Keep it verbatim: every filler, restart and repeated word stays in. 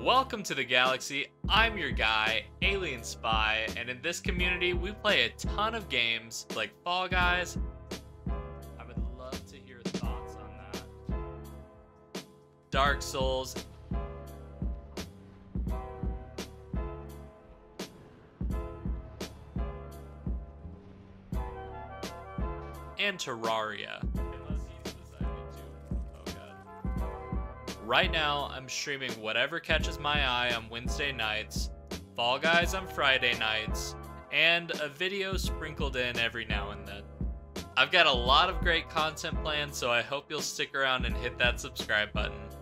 Welcome to the galaxy. I'm your guy, Alien Spy, and in this community we play a ton of games like Fall Guys. I would love to hear thoughts on that. Dark Souls. And Terraria. Right now, I'm streaming whatever catches my eye on Wednesday nights, Fall Guys on Friday nights, and a video sprinkled in every now and then. I've got a lot of great content planned, so I hope you'll stick around and hit that subscribe button.